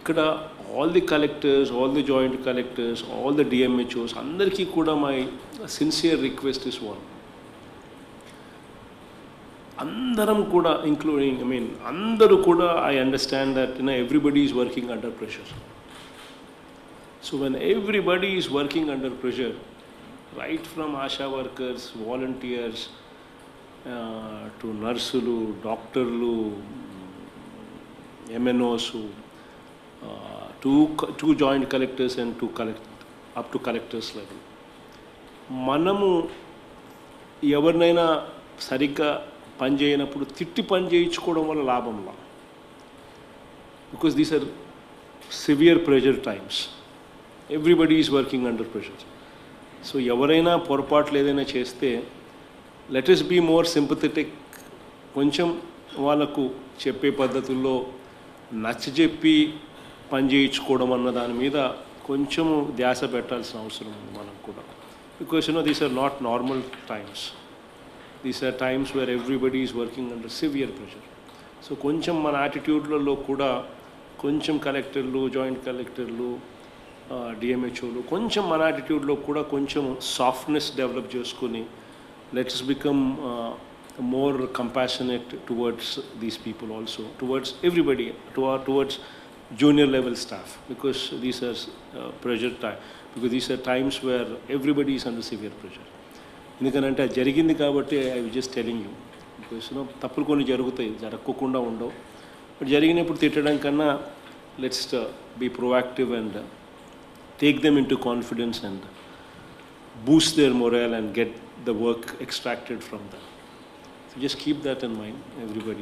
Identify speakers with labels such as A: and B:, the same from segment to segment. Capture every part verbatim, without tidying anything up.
A: ఇక్కడ all the collectors, all the joint collectors, all the D M H Os, అందరికీ కూడా my sincere request is one. Andaram kuda, including, I mean, andaru kuda, I understand that, you know, everybody is working under pressure. So when everybody is working under pressure, right from Asha workers, volunteers, uh, to nursulu, doctorlu, M N Os, uh, two, two joint collectors and two collect, up to collectors level. Manamu evarnaina sarigga పని చేయనప్పుడు తిట్టి పని చేయించుకోవడం వల్ల లాభంలా, because these are severe pressure times, everybody is working under pressure. So ఎవరైనా పొరపాట్లు ఏదైనా చేస్తే let us be more sympathetic, కొంచెం వాళ్ళకు చెప్పే పద్ధతుల్లో నచ్చజెప్పి పని చేయించుకోవడం అన్న దాని మీద కొంచెము ధ్యాస పెట్టాల్సిన అవసరం ఉంది మనం కూడా, because you know these are not normal times. These are times where everybody is working under severe pressure. So కొంచెం మన యాటిట్యూడ్లలో కూడా కొంచెం కలెక్టర్లు, జాయింట్ కలెక్టర్లు, డిఎంహెచ్ఓలు కొంచెం మన యాటిట్యూడ్లో కూడా కొంచెం సాఫ్ట్నెస్ డెవలప్ చేసుకొని let's become more compassionate towards these people, also towards everybody, towards junior level staff, because these are uh, pressure time, because these are times where everybody is under severe pressure. ఎందుకంటే అది జరిగింది కాబట్టి I will just telling you, because you know తప్పులు కొన్ని జరుగుతాయి, జరగకుండా ఉండవు. But జరిగినప్పుడు తిట్టడం కన్నా let's be proactive and take them in to confidence and boost their morale and get the work extracted from them. So just keep that in mind everybody.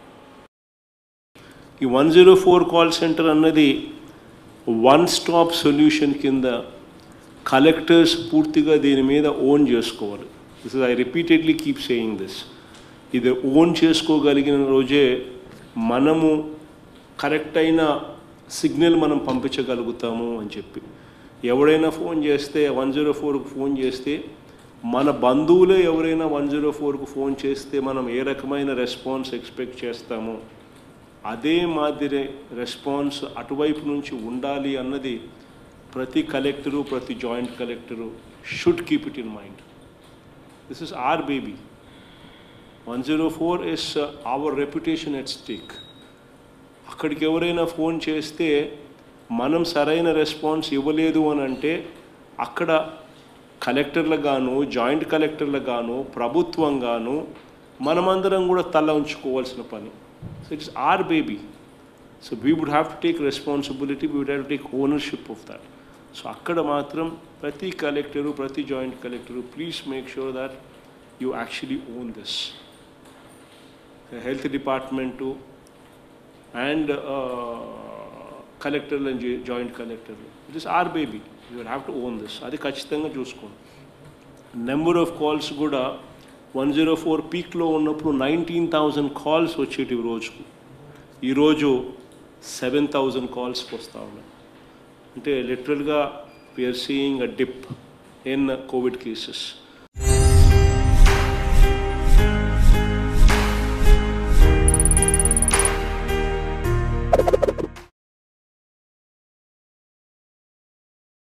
A: ఈ one zero four call center అన్నది one stop solution కింద collectors పూర్తిగా దీని మీద own చేసుకోవాలి. This is I repeatedly keep saying this. ఇది own చేసుకోగలిగిన రోజే మనము కరెక్ట్ అయిన సిగ్నల్ మనం పంపించగలుగుతాము అని చెప్పి. ఎవడైనా ఫోన్ చేస్తే వన్ జీరో ఫోర్కు ఫోన్ చేస్తే, మన బంధువులే ఎవరైనా వన్ జీరో ఫోర్కు ఫోన్ చేస్తే మనం ఏ రకమైన రెస్పాన్స్ ఎక్స్పెక్ట్ చేస్తామో అదే మాదిరి రెస్పాన్స్ అటువైపు నుంచి ఉండాలి అన్నది ప్రతి కలెక్టరు, ప్రతి joint collector should keep it in mind. This is our baby. One zero four is our reputation at stake. అక్కడికి ఎవరైనా ఫోన్ చేస్తే మనం సరైన రెస్పాన్స్ ఇవ్వలేదు అని అంటే అక్కడ కలెక్టర్లకు గాను, జాయింట్ కలెక్టర్లకు గాను, ప్రభుత్వం గాను మనమందరం కూడా తల ఉంచుకోవాల్సిన పని. So it's our baby. So we would have to take responsibility, we would have to take ownership of that. So అక్కడ మాత్రం ప్రతి కలెక్టరు, ప్రతి joint collector please make sure that you actually own this. Health department and కలెక్టర్లు and joint కలెక్టర్లు, it is our baby, you will have to own this. అది ఖచ్చితంగా చూసుకోండి. Number of calls కూడా వన్ జీరో ఫోర్ పీక్లో ఉన్నప్పుడు nineteen thousand calls వచ్చేటివి రోజుకు. ఈరోజు సెవెన్ థౌజండ్ కాల్స్కి వస్తూ ఉన్నాయి. అంటే లిటరల్గా we are seeing a dip in COVID cases.